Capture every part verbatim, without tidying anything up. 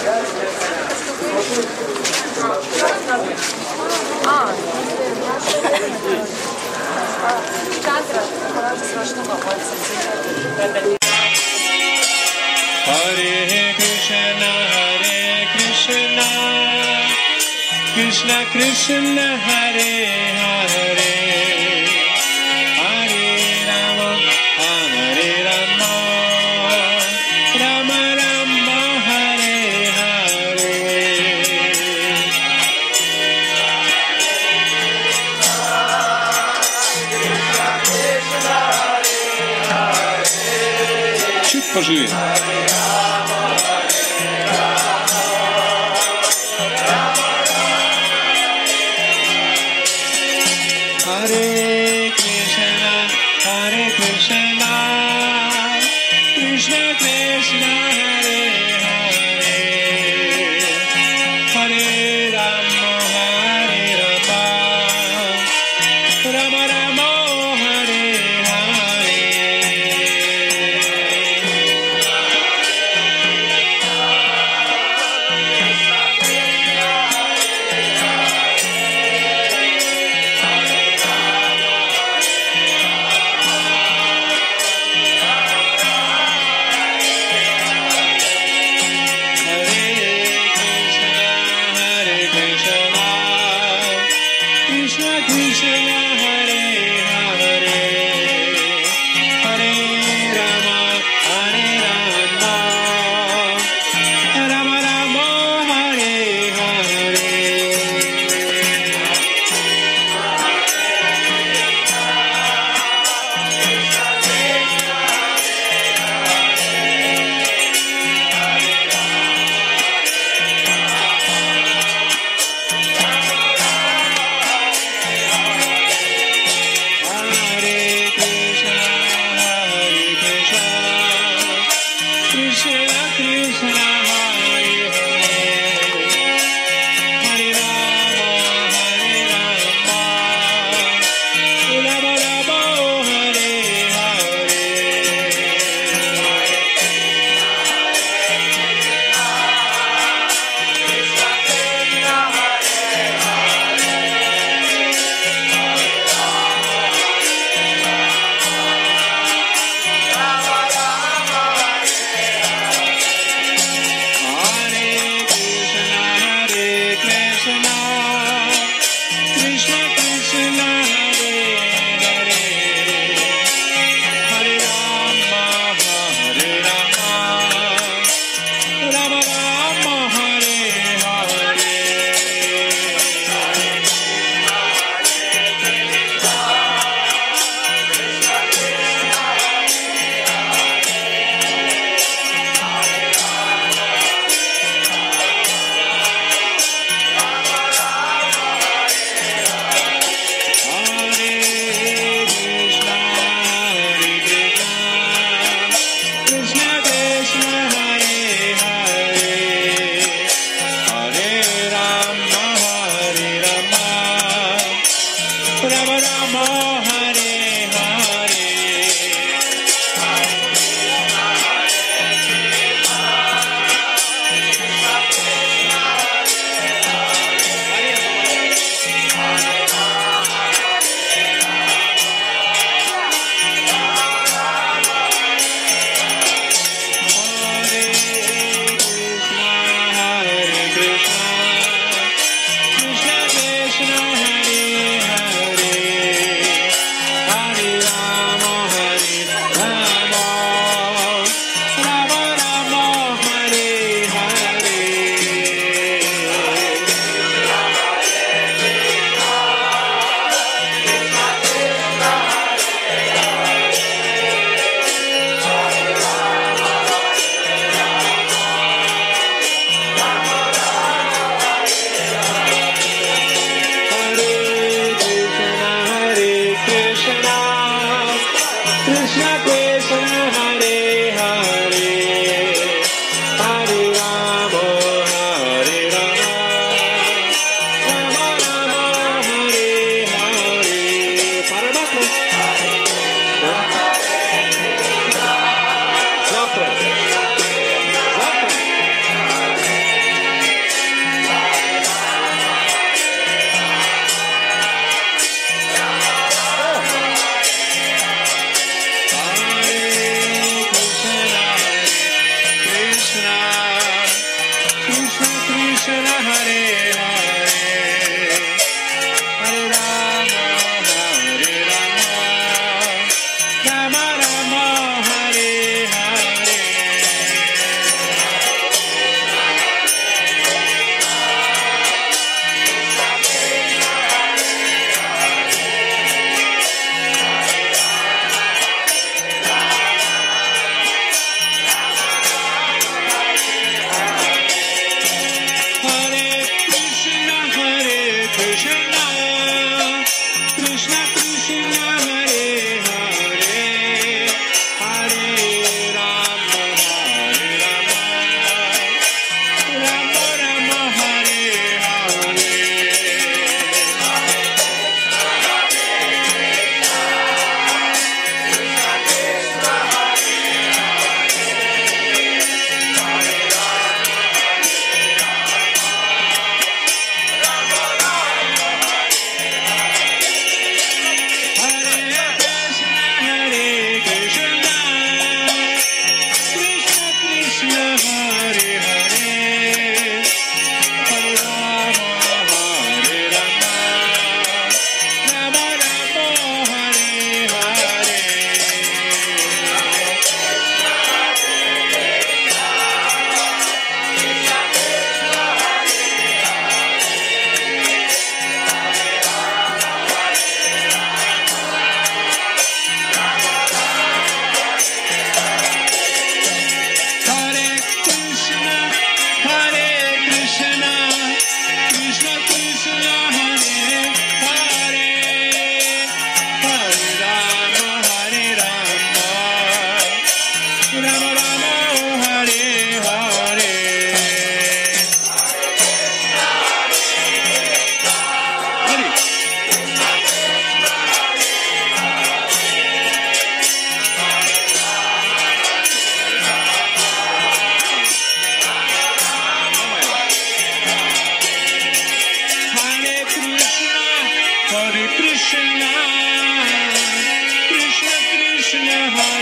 А, Hare Krishna, Hare Krishna, Krishna Krishna, Hare Hare, Hare Rama, Hare Rama, Rama Rama, Hare Hare. Чуть поживее. Hare Krishna, Hare Krishna, Krishna Krishna, Hare Hare, Hare Rama, Hare Rama, Rama Rama, Hare Hare. Krishna Krishna, Hare Hare, Hare Rama, Hare Rama, Rama Rama, Hare Hare. Krishna Krishna, Hare Hare, Hare Rama, Hare Rama, Rama Rama, Hare Hare. Krishna Krishna, Hare Hare, Hare Rama, Hare Rama, Rama Rama, Hare Hare. Krishna Krishna, Hare Hare, Hare Rama, Hare Rama, Rama Rama, Hare Hare. Krishna Krishna, Hare Hare, Hare Rama, Hare Rama, Rama Rama, Hare Hare. Krishna Krishna, Hare Hare, Hare Rama, Hare Rama, Rama Rama, Hare Hare. Paramatma. Завтра. Завтра.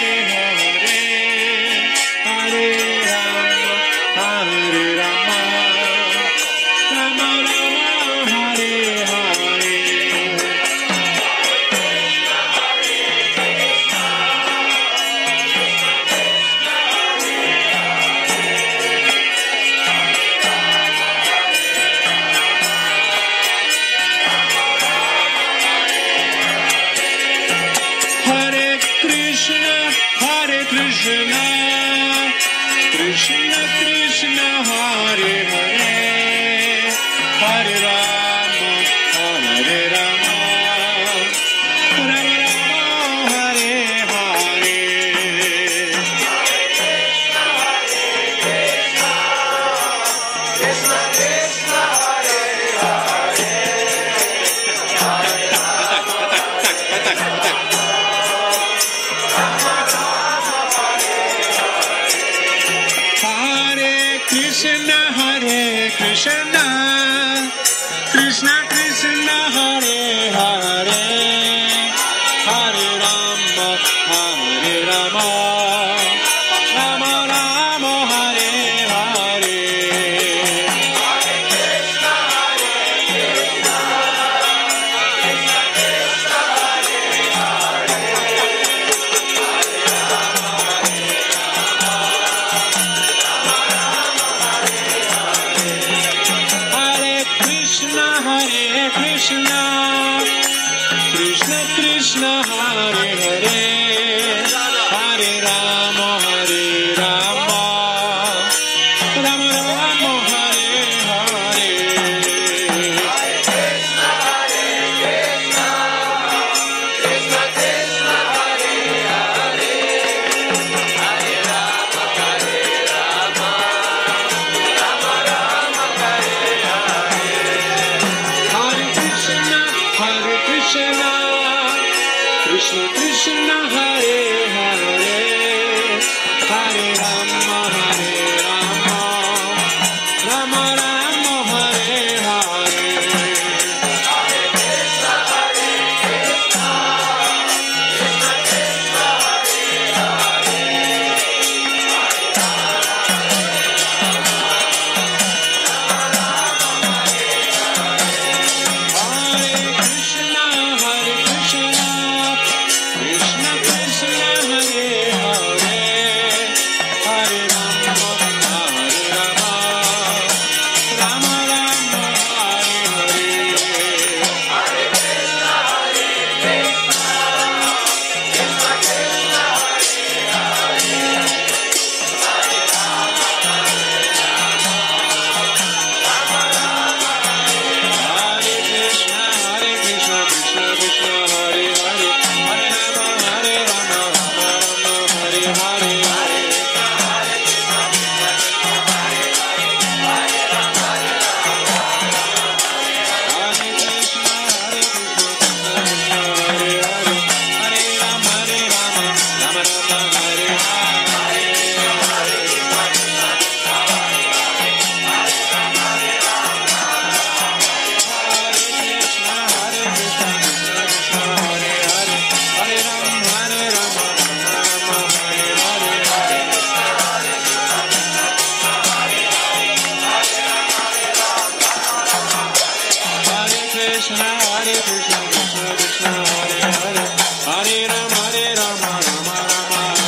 Hare Rama, Hare Rama, Rama Rama,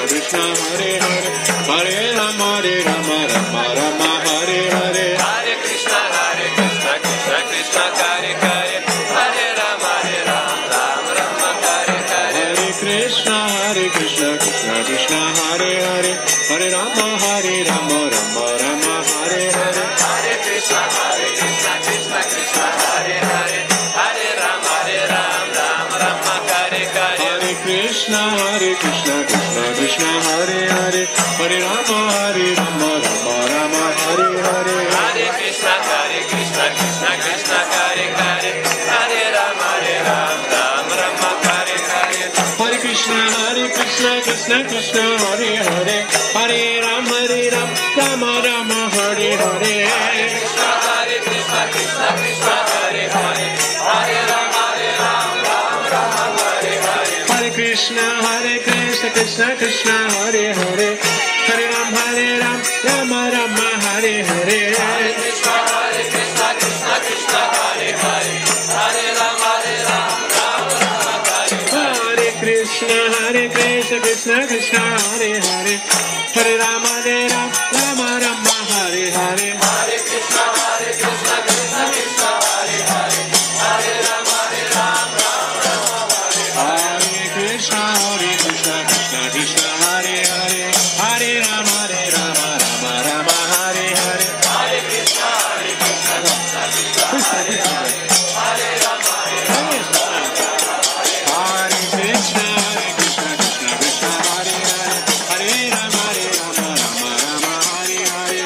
Krishna Hare Hare Hare Rama Hare Rama Rama Rama Hare Hare Hare Krishna, Hare Krishna, Krishna Krishna, Hare Hare, Hare Rama, Hare Rama, Rama Rama, Hare Hare. Hare Krishna Hare Krishna Krishna Krishna Hare Hare Hare Rama Hare Rama Rama Rama Hare Hare Hare Krishna, Hare Krishna, Krishna Krishna, Hare Hare, Hare Rama, Hare Rama, Rama Rama, Hare Hare. Hare Krishna Hare Krishna Krishna Krishna Hare Hare Hare Rama Hare Rama Rama Rama Hare Hare Hare Krishna, Hare Krishna, Krishna Krishna, Hare Hare, Hare Rama, Hare Rama, Rama Rama, Hare Hare. Hare Krishna Hare Krishna Krishna Krishna Hare Hare Hare Rama Hare Rama Rama Rama Hare Hare Krishna, Hare Krishna, Krishna Krishna, Hare Hare, Hare Rama, Hare Rama, Rama Rama, Hare Hare. Hare Krishna Hare Krishna Krishna Krishna Hare Hare Hare Rama Hare Rama Rama Rama Hare Hare Krishna, Hare Krishna, Krishna Krishna, Hare Hare, Hare Rama, Hare Rama, Rama Rama, Hare Hare. Hare Krishna Hare Krishna Krishna Krishna Hare Hare Hare Rama Hare Rama Rama Rama Hare Hare Hare Krishna, Hare Krishna, Krishna Krishna, Hare Hare, Hare Rama, Hare Rama, Rama Rama, Hare Hare. Hare Krishna Hare Krishna Krishna Krishna Hare Hare Hare Rama Hare Rama Rama Rama Hare Hare Hare Krishna, Hare Krishna, Krishna Krishna, Hare Hare, Hare Rama, Hare Rama, Hare Krishna Hare Krishna Krishna Krishna Hare Hare Hare Rama Hare Rama Rama Rama Hare Hare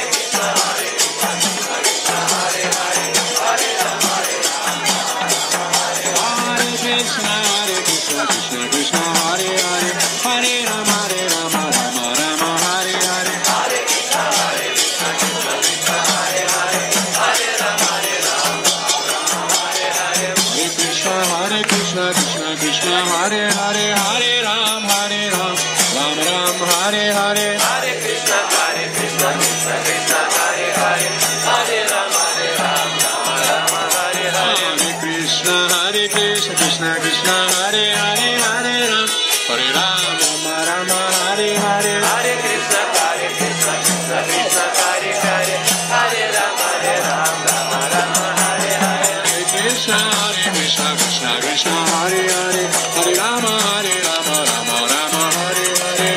Hare Krishna Hare Krishna Krishna Krishna Hare Hare Hare Rama Hare Rama Rama Rama Hare Hare Hare Krishna, Hare Krishna, Krishna Krishna, Hare Hare, Hare Rama, Hare Rama, Hare Hare. Hare Krishna Hare Krishna Krishna Krishna Hare Hare Hare Ram Hare Ram Ram Ram Hare Hare Hare Krishna, Hare Krishna, Krishna Krishna, Hare Hare, Hare Rama, Hare Rama, Rama Rama, Hare Hare. Hare Krishna Hare Krishna Krishna Krishna Hare Hare Hare Ram Hare Ram Rama Rama Hare Hare Hare Krishna, Hare Krishna, Krishna Krishna, Hare Hare, Hare Rama, Hare Rama, Rama Rama, Hare Hare. Hare Krishna Hare Krishna Krishna Krishna Hare Hare Hare Rama Hare Rama Rama Rama Hare Hare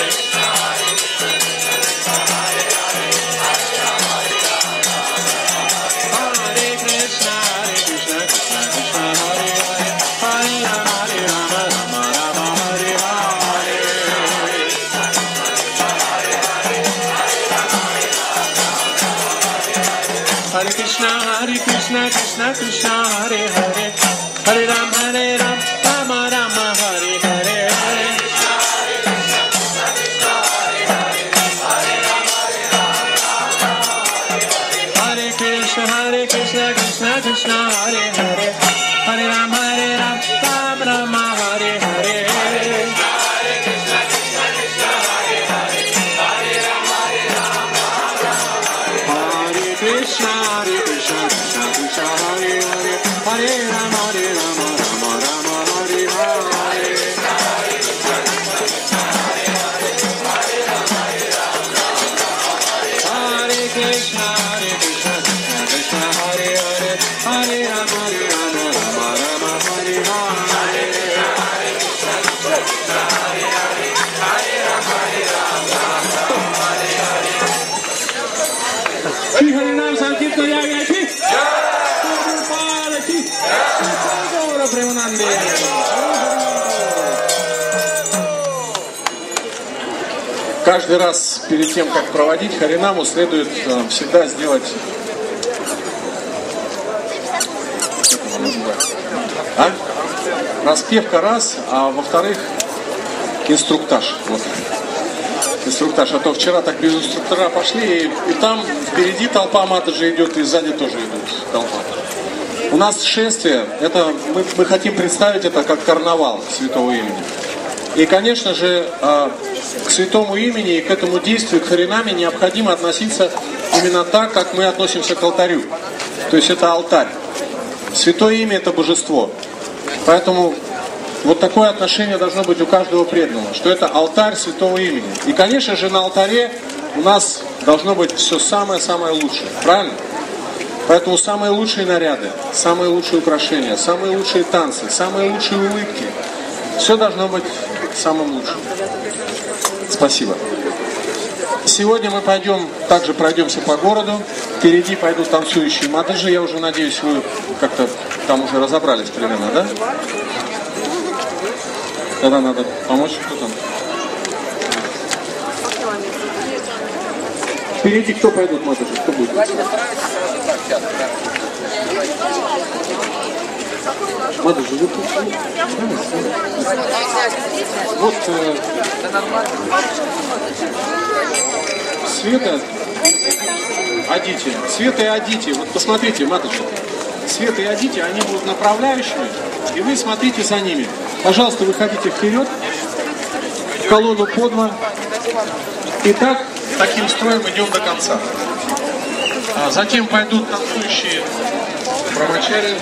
Hare Krishna Hare Krishna Krishna Krishna Hare Hare Hare Rama Hare Rama Rama Rama Hare Hare Hare Krishna Hare Krishna Krishna Krishna Hare Hare Hare Rama Hare Rama Rama Rama Hare Hare Hare Krishna Hare Krishna Krishna Krishna Hare Hare Hare Rama Hare Rama Rama Rama Hare Hare Hare Krishna Hare Krishna Krishna Krishna Hare Hare Hare Rama Hare Rama Rama Rama Hare Hare Hare Krishna Hare Krishna Krishna Krishna Hare Hare Hare Rama Hare Rama Rama Rama Hare Hare Shri हरिनाम संकीर्तन या गया थी गोपाल की गौर प्रेमानंदे Каждый раз перед тем, как проводить Харинаму, следует э, всегда сделать как его называют? А? Распевка раз, а во-вторых инструктаж. Вот. Инструктаж, а то вчера так без инструктора пошли, и, и там впереди толпа мата же идет, и сзади тоже идут толпа. У нас шествие, это мы, мы хотим представить это как карнавал святого имени. И, конечно же, к святому имени и к этому действию, к Харинаме, необходимо относиться именно так, как мы относимся к алтарю. То есть это алтарь. Святое имя – это божество. Поэтому Вот такое отношение должно быть у каждого преданного, что это алтарь святого имени. И, конечно же, на алтаре у нас должно быть все самое-самое лучшее, правильно? Поэтому самые лучшие наряды, самые лучшие украшения, самые лучшие танцы, самые лучшие улыбки, все должно быть самым лучшим. Спасибо. Сегодня мы пойдем, также пройдемся по городу. Впереди пойдут танцующие мадыджи. Я уже надеюсь, вы как-то там уже разобрались примерно, да? Тогда надо помочь, кто там? Впереди кто пойдут мадыджи? Кто будет? Мадыджи, вы тут? Вот э, Света, Адити, Света и Адити, вот посмотрите, матушка, Света и Адити, они будут направляющими, и вы смотрите за ними. Пожалуйста, выходите вперед, в колонну подво, и так, таким строем идем до конца. А затем пойдут танцующие брамачари,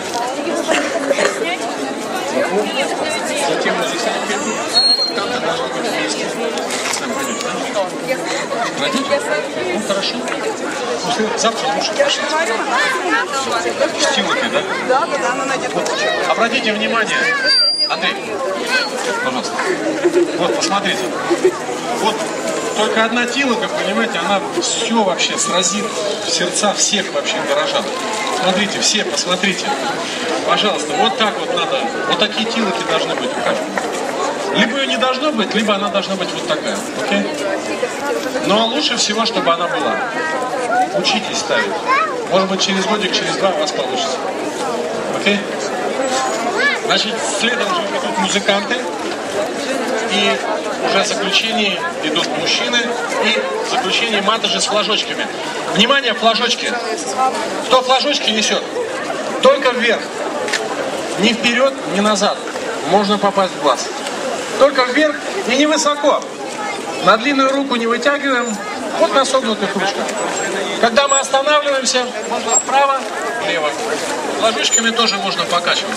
затем музыканты, танцы должны быть вместе. Сам пойдете, да? Пойдете? Ну, хорошо. После завтра лучше пошли. Стилки, да? Да, да, она найдет. Вот. Обратите внимание, Андрей, пожалуйста. Вот, посмотрите. Вот только одна тилока, понимаете, она все вообще сразит в сердца всех вообще горожан. Смотрите, все, посмотрите. Пожалуйста, вот так вот надо. Вот такие тилоки должны быть у каждого. Либо ее не должно быть, либо она должна быть вот такая. Окей? Но лучше всего, чтобы она была. Учитесь ставить. Может быть, через годик, через два у вас получится. Окей? Значит, следом же идут музыканты. И уже в заключении идут мужчины. И в заключении мадыджи с флажочками. Внимание, флажочки. Кто флажочки несет? Только вверх. Ни вперед, ни назад. Можно попасть в глаз. Только вверх и не высоко. На длинную руку не вытягиваем. Вот на согнутых ручках. Когда мы останавливаемся, можно вправо, влево. Ложечками тоже можно покачивать.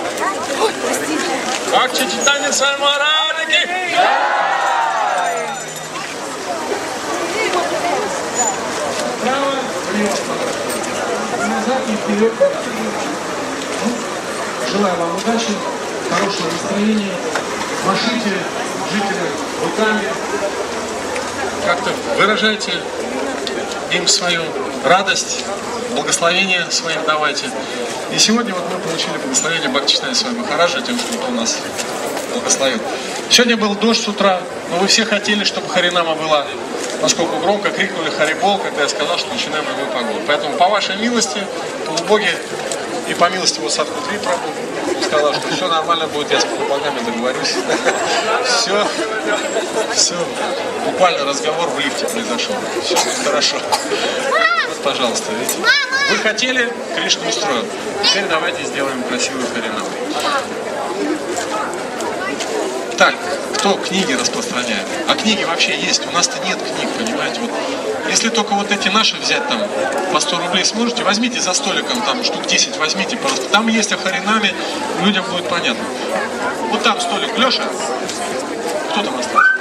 Как читание самарадики. Вправо, влево. Назад и вперед. Желаю вам удачи, хорошего настроения. Машите жителям руками. Как-то выражайте им свою радость, благословение своим давайте. И сегодня вот мы получили благословение Бхактичайнанда Свами Махараджа тем, что он нас благословил. Сегодня был дождь с утра, но вы все хотели, чтобы Харинама была, насколько громко крикнули Харибол, когда я сказал, что начинаем новую погоду. Поэтому по вашей милости, полубоги и по милости вот Садхгуру Прабху сказал, что все нормально будет, я с полубогами договорюсь. Все, все, буквально разговор в лифте произошел. Все будет хорошо. Вот, пожалуйста, видите. Вы хотели, Кришна устроил. Теперь давайте сделаем красивую Харинаму. Так, кто книги распространяет? А книги вообще есть. У нас-то нет книг, понимаете. Вот, если только вот эти наши взять там по сто рублей сможете, возьмите за столиком, там штук десять возьмите просто. Там есть о Харинаме, людям будет понятно. Вот там столик. Леша, кто там остался?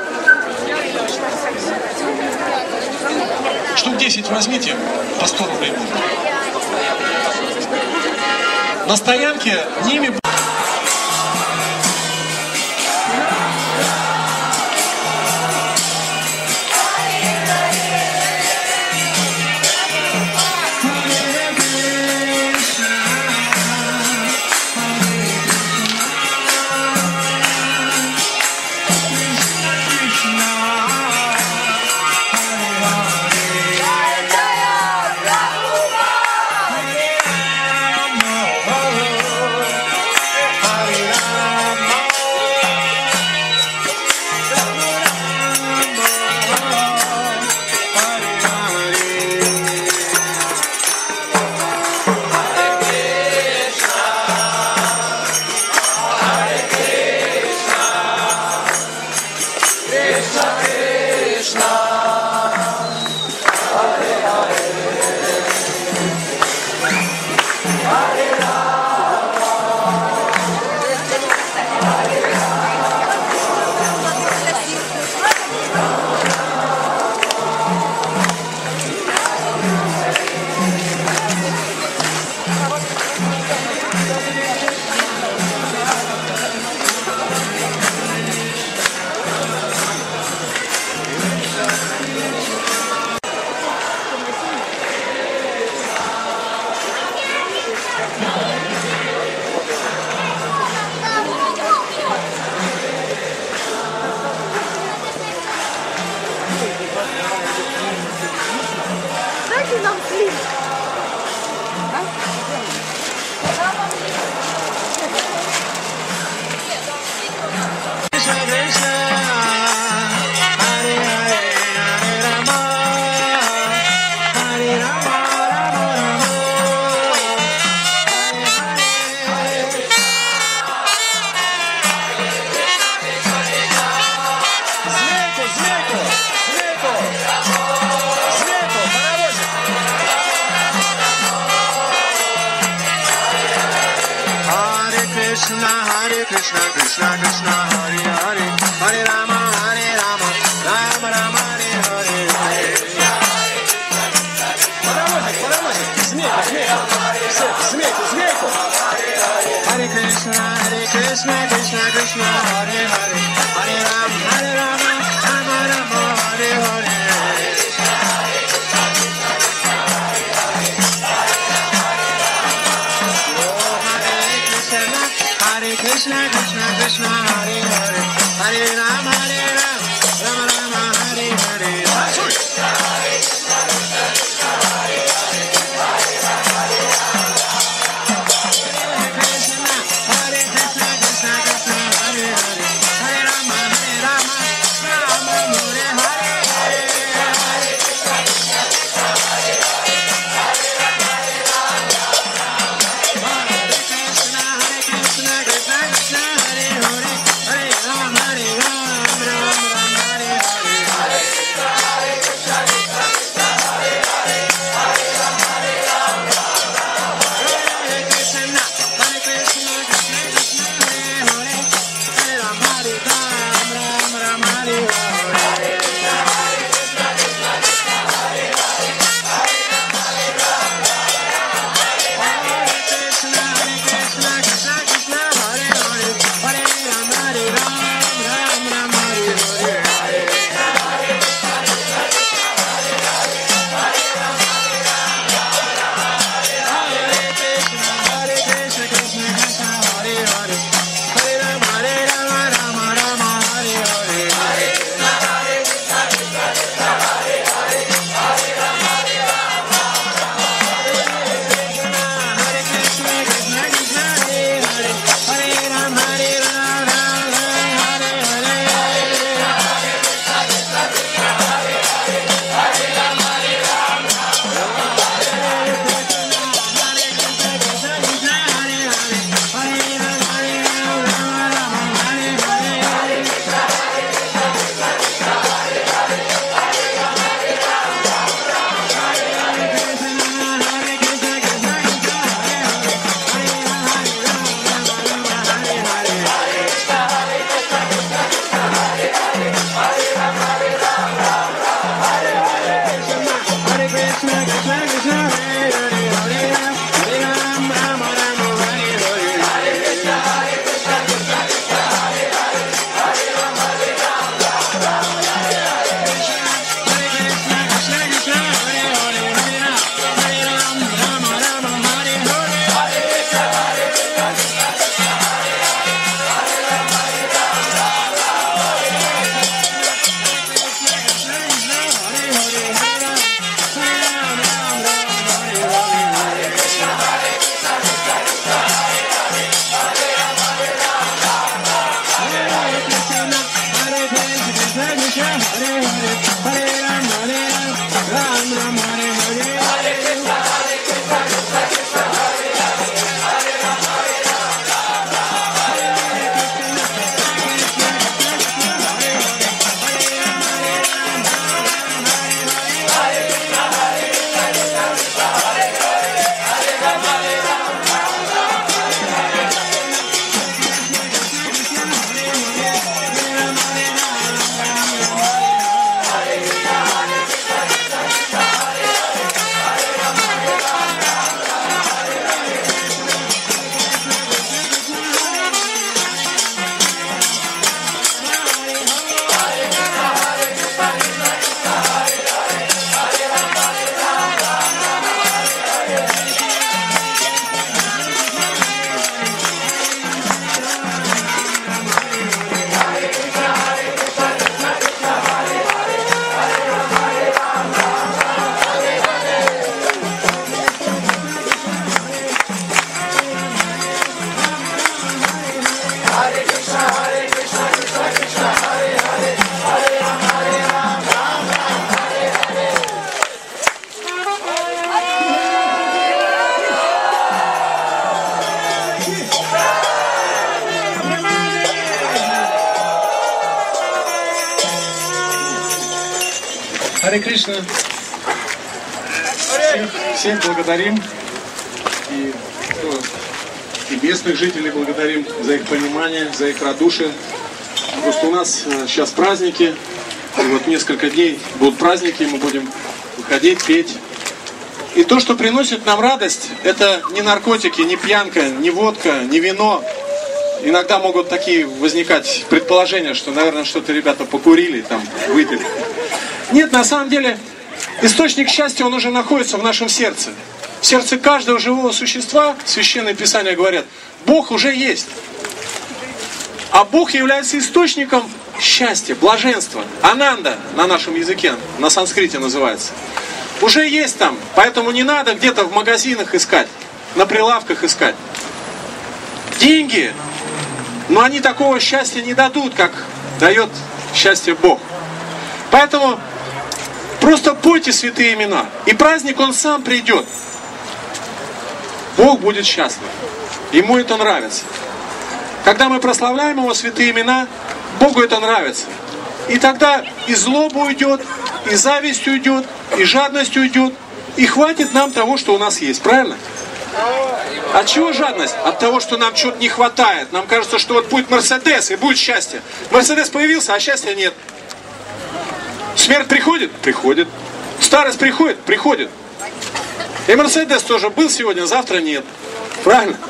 Штук десять возьмите, по сто рублей будет. На стоянке ними... Krishna, Hare Krishna, Krishna Krishna, Hare Hare, Hare Rama, Hare Rama, Rama Rama, Hare Hare. Подавайте, подавайте, змейку, змейку, змейку, змейку. Hare Krishna, Hare Krishna, Krishna Krishna, Hare Hare, Hare Rama, Hare Rama, Rama Rama, Hare Hare. Hare Krishna, Krishna Krishna, Hare Hare, Hare Rama, Hare Rama, Rama Rama, Hare Hare. Харе Кришна. Всех, всех благодарим. И кто и местных жителей благодарим за их понимание, за их радушие. Просто у нас сейчас праздники, и вот несколько дней будут праздники, мы будем выходить, петь. И то, что приносит нам радость, это не наркотики, не пьянка, не водка, не вино. Иногда могут такие возникать предположения, что, наверное, что-то ребята покурили, там, выпили. Нет, на самом деле, источник счастья, он уже находится в нашем сердце. В сердце каждого живого существа, Священное Писание говорят, Бог уже есть. А Бог является источником счастья, блаженства. Ананда на нашем языке, на санскрите называется. Уже есть там, поэтому не надо где-то в магазинах искать, на прилавках искать. Деньги, но они такого счастья не дадут, как дает счастье Бог. Поэтому просто пойте святые имена, и праздник он сам придет. Бог будет счастлив, ему это нравится. Когда мы прославляем его святые имена, Богу это нравится. И тогда и злоба уйдет, и зависть уйдет, и жадность уйдет, и хватит нам того, что у нас есть, правильно? От чего жадность? От того, что нам чего-то не хватает. Нам кажется, что вот будет Мерседес и будет счастье. Мерседес появился, а счастья нет. Смерть приходит? Приходит. Старость приходит? Приходит. И Мерседес тоже был сегодня, завтра нет. Правильно?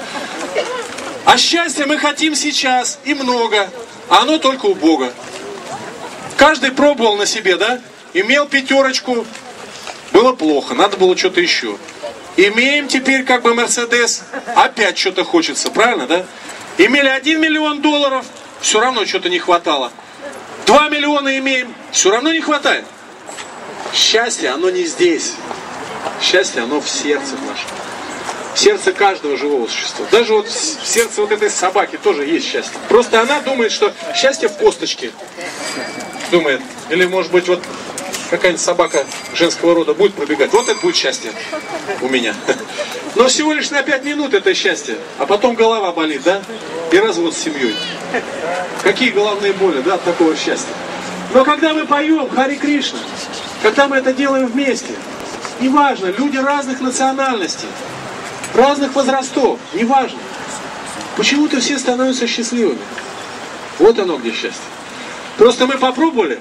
А счастье мы хотим сейчас и много, а оно только у Бога. Каждый пробовал на себе, да? Имел пятерочку, было плохо, надо было что-то еще. Имеем теперь как бы Мерседес, опять что-то хочется, правильно, да? Имели один миллион долларов, все равно что-то не хватало. Два миллиона имеем, все равно не хватает. Счастье, оно не здесь. Счастье, оно в сердце нашем. В сердце каждого живого существа. Даже вот в сердце вот этой собаки тоже есть счастье. Просто она думает, что счастье в косточке. Думает. Или может быть вот какая-нибудь собака женского рода будет пробегать. Вот это будет счастье у меня. Но всего лишь на пять минут это счастье. А потом голова болит, да? И развод с семьей. Какие головные боли, да, от такого счастья. Но когда мы поем Харе Кришна, когда мы это делаем вместе, неважно, люди разных национальностей, разных возрастов, неважно. Почему-то все становятся счастливыми. Вот оно где счастье. Просто мы попробовали,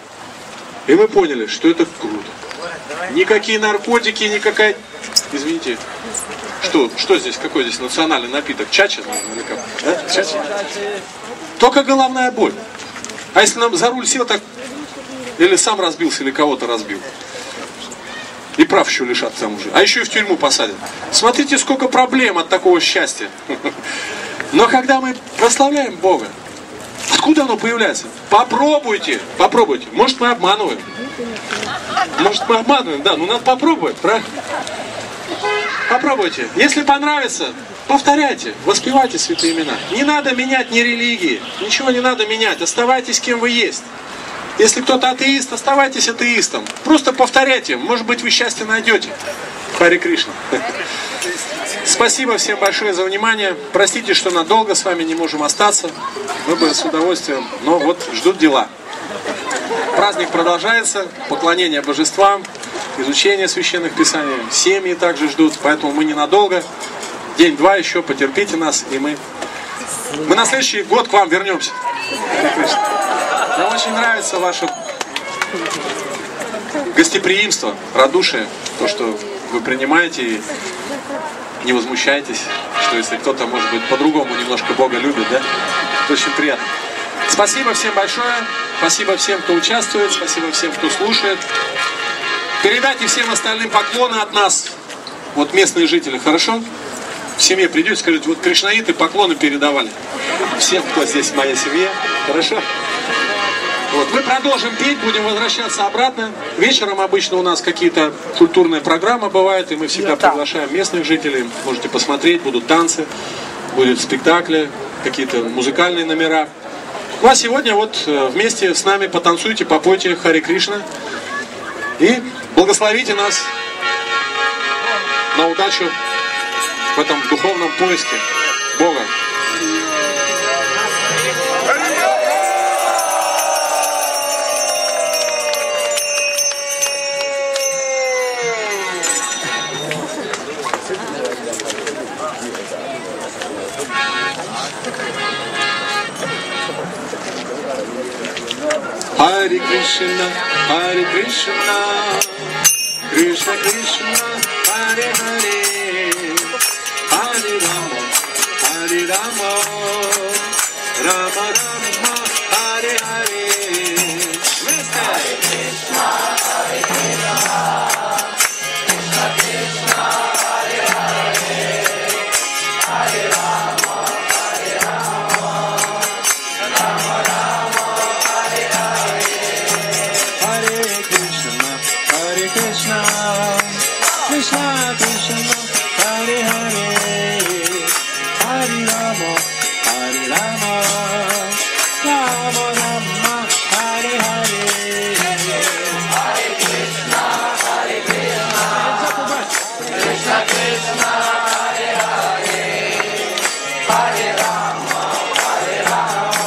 и мы поняли, что это круто. Никакие наркотики, никакая... Извините, что, что здесь, какой здесь национальный напиток? Чача, наверное, или как? Да? Чача? Только головная боль. А если нам за руль сел, так или сам разбился, или кого-то разбил. И прав еще лишат там уже. А еще и в тюрьму посадят. Смотрите, сколько проблем от такого счастья. Но когда мы прославляем Бога, откуда оно появляется? Попробуйте, попробуйте. Может, мы обманываем. Может, мы обманываем, да, но надо попробовать, правильно? Попробуйте. Если понравится, повторяйте, воспевайте святые имена. Не надо менять ни религии, ничего не надо менять. Оставайтесь кем вы есть. Если кто-то атеист, оставайтесь атеистом. Просто повторяйте, может быть, вы счастье найдете. Харе Кришна. Спасибо всем большое за внимание. Простите, что надолго с вами не можем остаться. Мы бы с удовольствием, но вот ждут дела. Праздник продолжается, поклонение божествам, изучение священных писаний. Семьи также ждут, поэтому мы ненадолго. День-два еще, потерпите нас, и мы... Мы на следующий год к вам вернемся. Харе Кришна. Нам очень нравится ваше гостеприимство, радушие, то, что вы принимаете и не возмущаетесь, что если кто-то, может быть, по-другому немножко Бога любит, да, это очень приятно. Спасибо всем большое, спасибо всем, кто участвует, спасибо всем, кто слушает. Передайте всем остальным поклоны от нас, вот местные жители, хорошо? В семье придете, скажите, вот кришнаиты поклоны передавали всем, кто здесь в моей семье, хорошо? Вот. Мы продолжим петь, будем возвращаться обратно. Вечером обычно у нас какие-то культурные программы бывают, и мы всегда приглашаем местных жителей. Можете посмотреть, будут танцы, будут спектакли, какие-то музыкальные номера. Ну а сегодня вот вместе с нами потанцуйте, попойте Харе Кришна и благословите нас на удачу в этом духовном поиске Бога. Hare Krishna, Hare Krishna, Krishna Krishna, Hare Hare, Hare Rama, Hare Rama, Rama Rama, Hare Hare. Hare Krishna, Hare Krishna, Krishna Krishna, Hare Hare, Hare Rama, Hare Rama, Rama Rama, Hare Hare. Hare Krishna, Hare Krishna, Krishna Krishna, Hare Hare, Hare Rama, Hare Rama, Rama Rama, Hare Hare. Hare Krishna, Hare Krishna, Krishna Krishna, Hare Hare, Hare Rama, Hare Rama,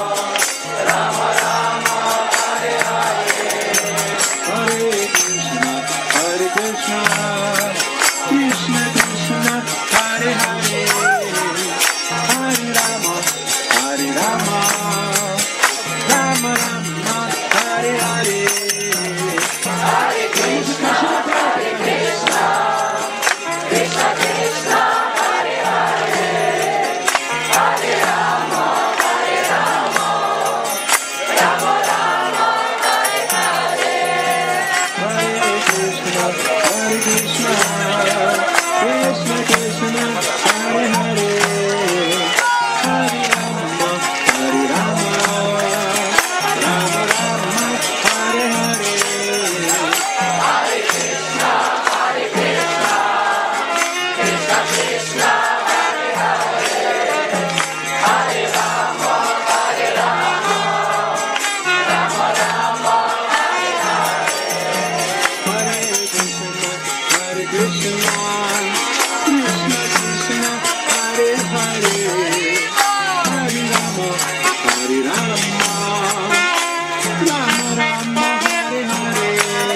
Rama Rama, Hare Hare. Hare Krishna, Hare Krishna, Krishna Krishna, Hare Hare, Hare Rama, Hare Rama, Rama Rama, Hare Hare. Hare Krishna, Hare Krishna, Krishna Krishna, Hare Hare, Hare Rama, Hare Rama, Rama Rama, Hare Hare. Hare Krishna, Hare Krishna, Krishna Krishna, Hare Hare, Hare Rama, Hare Rama, Rama Rama, Hare Hare. Hare Krishna, Hare Krishna, Krishna Krishna, Hare Hare, Hare Rama, Hare Rama, Rama Rama, Hare Hare. Hare Krishna, Hare Krishna, Krishna Krishna, Hare Hare, Hare Rama, Hare Rama, Rama Rama, Hare Hare.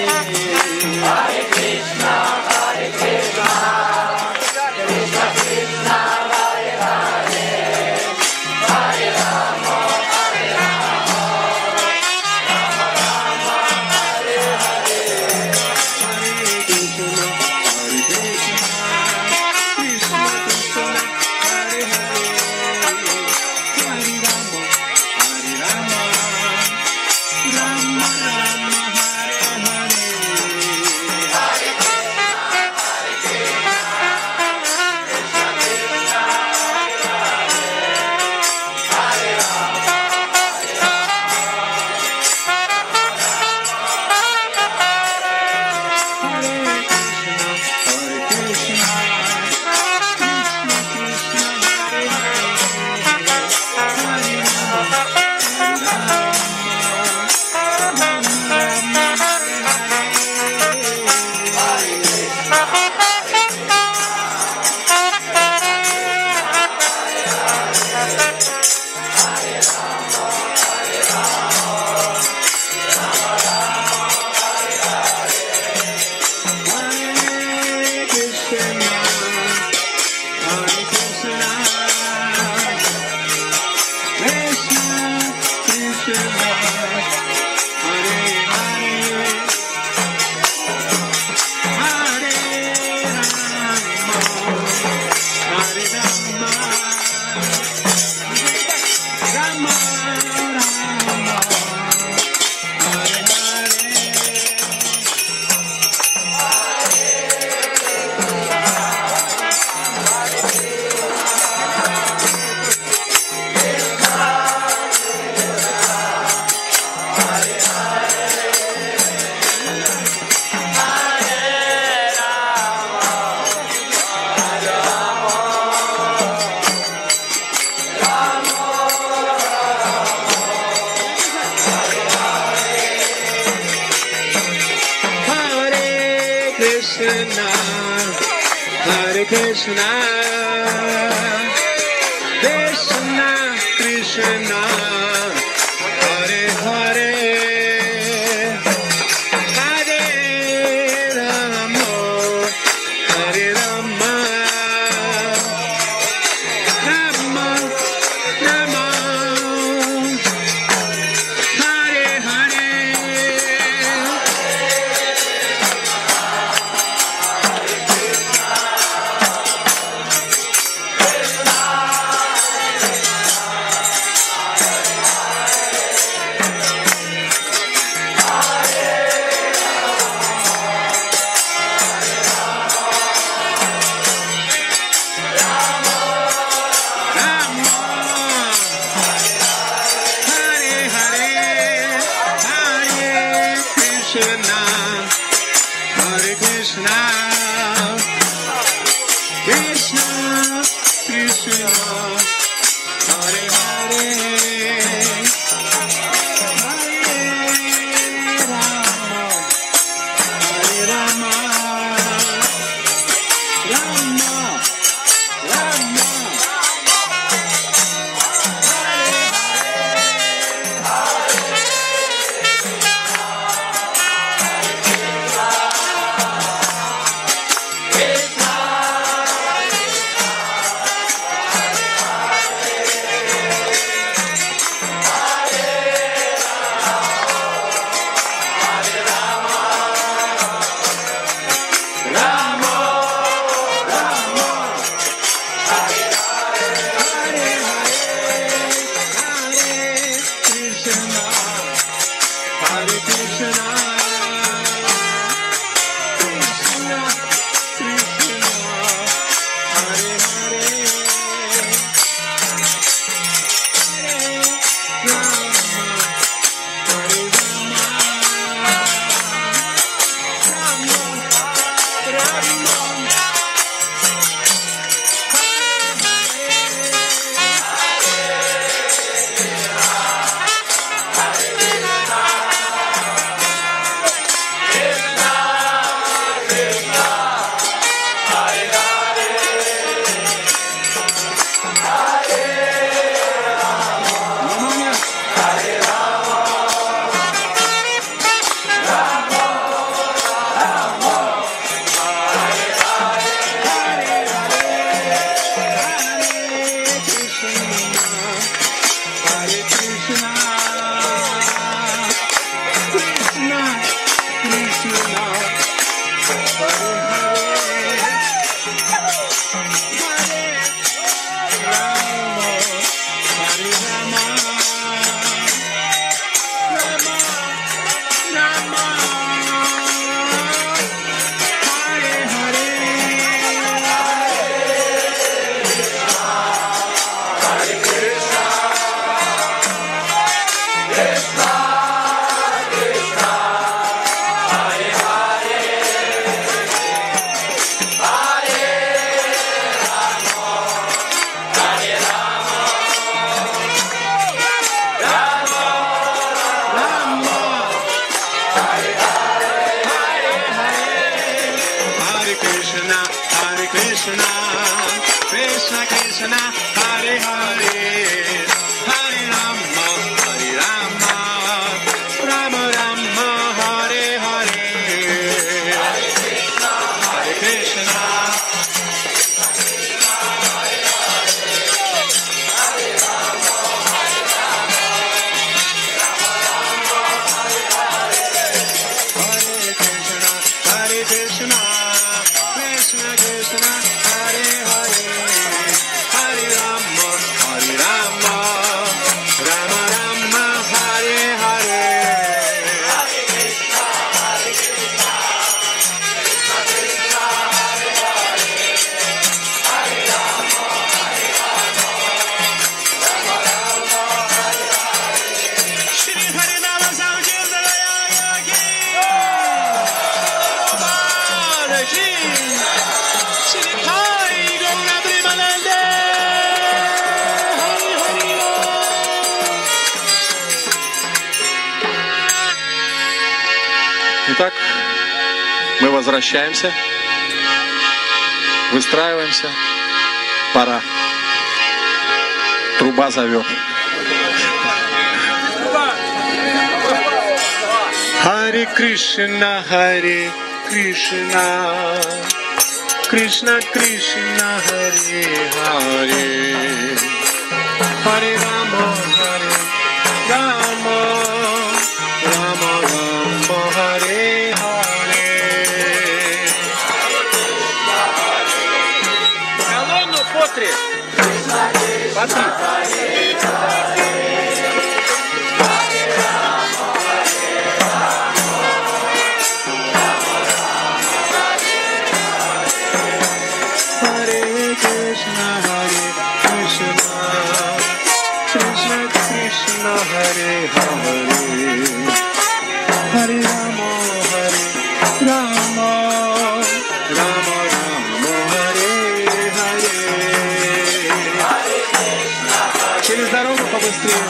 Hare Krishna, Hare Krishna, Krishna Krishna, Hare Hare, Hare Rama, Hare Rama, Rama Rama, Hare Hare. Hare Krishna, Hare Krishna, Krishna Krishna, Hare Hare, Hare Rama, Hare Rama, Rama Rama, Hare Hare. Hare Krishna, Hare Krishna, Krishna Krishna, Hare Hare, Hare Rama, Hare Rama, Hare Krishna, Hare Krishna, Krishna Krishna, Hare Hare, Hare Rama, Hare Rama, Rama Rama, Hare Hare. Hare Krishna, Hare Krishna, Hare Krishna, Krishna Krishna, Hare Hare, Hare Rama, Hare Rama, Rama Rama, Hare Hare. Hare Krishna, Hare Krishna, Krishna Krishna, Hare Hare, Hare Rama, Hare Rama, Rama Hare Krishna, Krishna Krishna, Hare Hare, Hare Rama, Hare Rama, Rama Rama, Hare Hare. Hare Krishna, Hare Krishna, Krishna Krishna, Hare Hare, Hare Rama, Hare Rama, Rama Rama, Hare Hare, Hare Krishna. Hare Krishna, Hare Krishna, Krishna Krishna, Hare Hare, Hare Rama, Hare Rama, Rama Rama, Hare Hare. Shri Hari Nama Sankirtanaya ki Balaji, Shri Hari Gaura Premanande, Hari Hari Итак, мы возвращаемся, выстраиваемся. Пора. Труба зовет. Hare Krishna, Hare Krishna, Krishna Krishna, Hare Hare, Hare Rama, Hare Rama, Rama Rama, Hare Hare. Колонну по три. По три. Hare Krishna, Hare Krishna, Krishna Krishna, Hare Hare, Hare Rama, Hare Rama, Rama Rama, Hare Hare. Через дорогу побыстрее.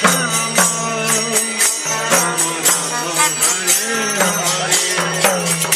Hare